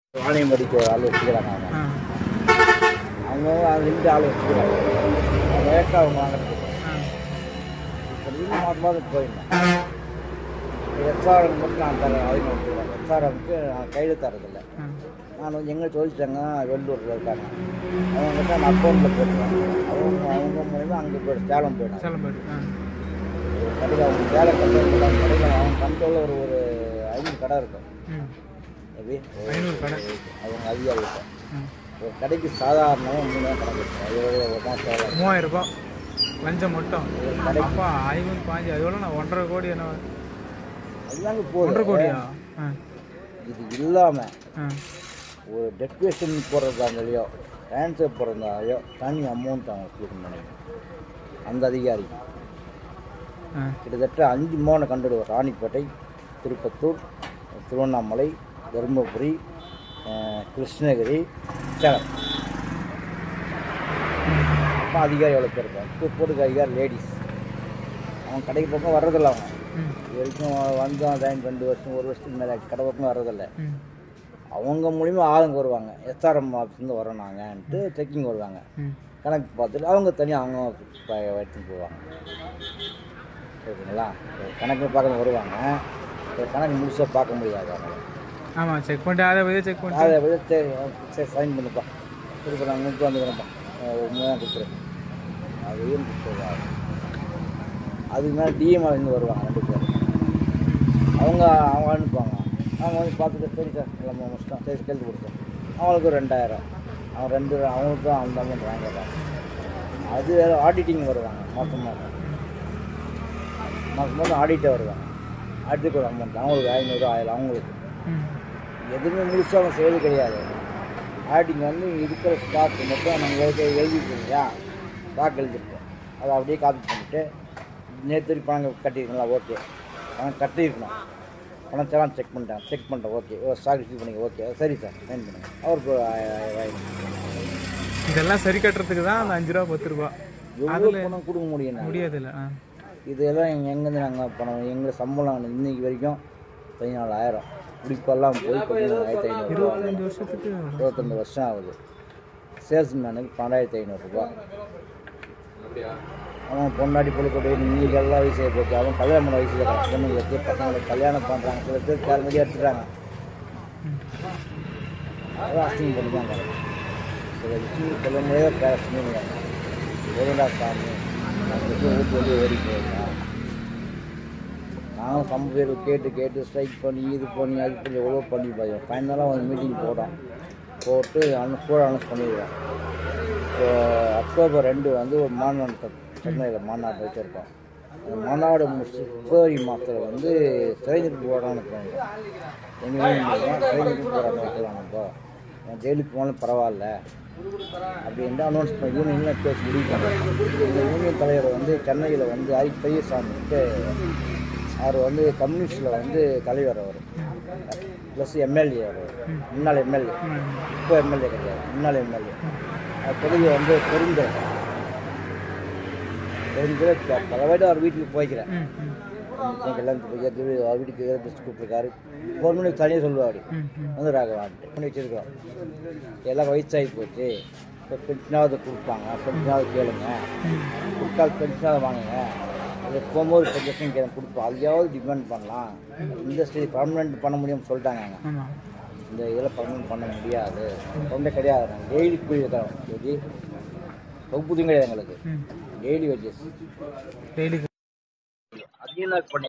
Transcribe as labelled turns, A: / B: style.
A: ஆணையம் படிக்க ஒரு ஆள் வச்சுக்கிறாங்க. அவங்க ரெண்டு ஆள் வச்சுக்கிறாங்க. ரேட்டாக அவங்க வாங்குறது இப்போ மாதம் மாதம் போயிருந்தேன். எஸ்ஆர்எம் மட்டும் நான் தரேன் அதிகம் வச்சுக்கிறேன். எஸ்ஆர்எம்க்கு நான் கையில் தரதில்லை. நான் வந்து எங்கே சொல்லிட்டேங்க வெள்ளூரில் இருக்காங்க. அவங்ககிட்ட நான் அக்கௌண்ட்டில் போட்டுருவேன். அவங்க மூலிமா அங்கே போய்ட்டு சேலம் போய்டும். கடையில் அவங்க வேலை கண்ட்ரோல் கடையில் அவங்க கண்ட்ரோலில் ஒரு 5 கடை இருக்கும். எப்படி
B: 500 கடை
A: அவங்க அதிகாரிகிட்ட ஒரு கடைக்கு சாதாரணமாக 3000 கடை இருக்கும்.
B: 3000 ரூபாய் லஞ்சம் மட்டும் கடைப்பா 500 பாஞ்சு அதோட நான் 1.5 கோடி என்ன
A: அதுதாங்க போதும்.
B: 1.5 கோடியா?
A: இது இல்லாமல் ஒரு டெக்கரேஷன் போடுறதாங்களையோ டான்ஸர் போடுறதாலையோ தனி அமௌண்ட் அவங்க கொடுக்க நினைக்கிறேன். அந்த அதிகாரி கிட்டத்தட்ட 5 மாவட்ட கண்டுடுவார். ராணிப்பேட்டை, திருப்பத்தூர், திருவண்ணாமலை, தருமபுரி, கிருஷ்ணகிரி, சேலம். அப்போ அதிகாரி எவ்வளோ பேர் இருப்பாங்க. இப்போ போட்டுக்க அதிகாரி லேடிஸ். அவங்க கடைக்கு பக்கம் வர்றதில்ல. அவங்க இது வரைக்கும் வந்தோம் 2 வருஷம் 1 வருஷத்துக்கு மேலே கடை பக்கம் வர்றதில்லை. அவங்க மூலிமா ஆளுங்க வருவாங்க. எஸ்ஆர்எம் ஆஃபீஸ்லேருந்து வரோம் நாங்கன்ட்டு செக்கிங் வருவாங்க. கணக்கு பார்த்துட்டு அவங்க தனியாக அவங்க எடுத்துன்னு போவாங்க. சரிங்களா? கணக்கு பார்க்க வருவாங்க. கணக்கு முழுசாக பார்க்க முடியாது. அவங்க
B: ஆமாம் செக் பண்ணிட்டு
A: அதை சரி சைன் பண்ணுப்பா திருப்பி நான் 30 வந்துக்கிறேன்ப்பா 3000 கொடுத்துருவேன். அதையும் கொடுத்துருவாங்க. அதுக்கு மேலே டிஎம்ஆர்லேருந்து வருவாங்க 2 பேர். அவங்க அனுப்புவாங்க. அவங்க வந்து பார்த்துட்டு சரி சார் எல்லாமே முடிச்சிட்டோம் சரி கழுத்து கொடுத்தோம். அவங்களுக்கு 2000 அவங்களுக்கும் அந்த அமௌண்ட் வாங்கிடுறாங்க. அது வேறு ஆடிட்டிங் வருவாங்க. மாதம் மாதம் ஆடிட்டே வருவாங்க. ஆடிட்டுக்கு ஒரு அமௌண்ட் அவங்களுக்கு 500 1000 அவங்களுக்கு எதுவுமே முழுசாக அவங்க செய்வது கிடையாது. ஆடிட்டிங் வந்து இருக்கிற ஸ்டாக் மட்டும் நாங்கள் எழுதிருக்கோம் இல்லையா, ஸ்டாக் எழுதிருக்கோம். அதை அப்படியே காப்பி பண்ணிவிட்டு நேற்று பணம் கட்டியிருக்கீங்களா, ஓகே பணம் கட்டியிருக்கணும், பணத்தெல்லாம் செக் பண்ணிட்டேன் ஓகே ஸ்டாக் ரிசீவ் பண்ணிங்க ஓகே சரி சார் சைன் பண்ணுங்கள். அவருக்கு 1000
B: இதெல்லாம் சரி கட்டுறதுக்கு தான் அந்த 5 ரூபா 10 ரூபா
A: எவ்வளோ பணம் கொடுக்க
B: முடியாதுல்ல.
A: இதெல்லாம் எங்கேருந்து நாங்கள் பணம் எங்களை சம்பளம் இன்றைக்கி வரைக்கும் 14,000 குடிப்பெல்லாம் போய் 15,500
B: 25 வருஷத்துக்கு
A: 22 வருஷம் ஆகுது. சேல்ஸ்மேனுக்கு 12,500 ரூபா. அவன் பொண்டாடி பொழுது இன்னைக்கு எல்லாம் வயசு போச்சு. அவன் கல்யாணம் பண்ண வயசில் பொண்ணுங்களுக்கு பசங்களுக்கு கல்யாணம் பண்ணுறாங்க. சில பேர் கேள்வி எடுத்துட்டாங்க. அதான் அசிங்கம் பண்ணிட்டாங்க. சில விஷயம் சொல்ல முடியாத பேரஸ்மே ஒருடா சாமி ஊட்டு வெளியே ஓடி போயிருந்தேன். நானும் ரொம்ப பேர் கேட்டு ஸ்ட்ரைக் பண்ணி இது பண்ணி அது பண்ணி எவ்வளோ பண்ணி பார்த்தோம். ஃபைனலாக வந்து மீட்டிங் போட்டு கூட அனௌன்ஸ் பண்ணிடுவேன். இப்போ அக்டோபர் 2 வந்து ஒரு மாநாடு சென்னையில் மாநாடு வச்சுருக்கோம். அந்த மாநாடு முடிச்சு பிப்ரவரி மாதத்தில் வந்து திரைநிறுப்பு போராட்டம் வைக்கிறாங்க. எங்கேயும் திரைநிறுப்பு போராட்டம் வைக்கலாம். இப்போ ஜெயிலுக்கு போனாலும் பரவாயில்ல அப்படின்ட்டு அனௌன்ஸ் பண்ணி யூனியன் பேசி முடிவு பண்ணுறாங்க. இந்த யூனியன் தலைவர் வந்து சென்னையில் வந்து பெரியசாமிட்டு அவர் வந்து கம்யூனிஸ்டில் வந்து தலைவர். அவர் ப்ளஸ் எம்எல்ஏ. அவர் முன்னாள் எம்எல்ஏ, இப்போ எம்எல்ஏ கிடையாது, முன்னாள் எம்எல்ஏ. தொகுதி வந்து பெருந்துறை பல வாட்டி அவர் வீட்டுக்கு போய்க்கிறேன். கல்யாணத்துக்கு அவர் வீட்டுக்கு பெஸ்ட் கூப்பிட்டுருக்காரு. கவர்மெண்ட்டுக்கு தனியாக சொல்லுவார் வந்து ராகவான்ட்டு பண்ணி வச்சுருக்கோம். எல்லாம் வயசாகி போச்சு, இப்போ பென்ஷனாவது கொடுப்பாங்க, பென்ஷனாவது கேளுங்க, கொடுக்காது பென்ஷனாவது வாங்குங்க, அது போகும்போது பென்ஷன் கொடுப்போம், அதையாவது டிமாண்ட் பண்ணலாம். இந்த ஸ்டேஜ் பர்மனெண்ட் பண்ண முடியும்னு சொல்லிட்டாங்க. இந்த இதில் பர்மனெண்ட் பண்ண முடியாது, ரொம்ப கிடையாது. நாங்கள் டெய்லி கூலி வைக்கிறோம். டெய்லி வகுப்புதையும் கிடையாது எங்களுக்கு. டெய்லி வேஜஸ் அதையும் பண்ணி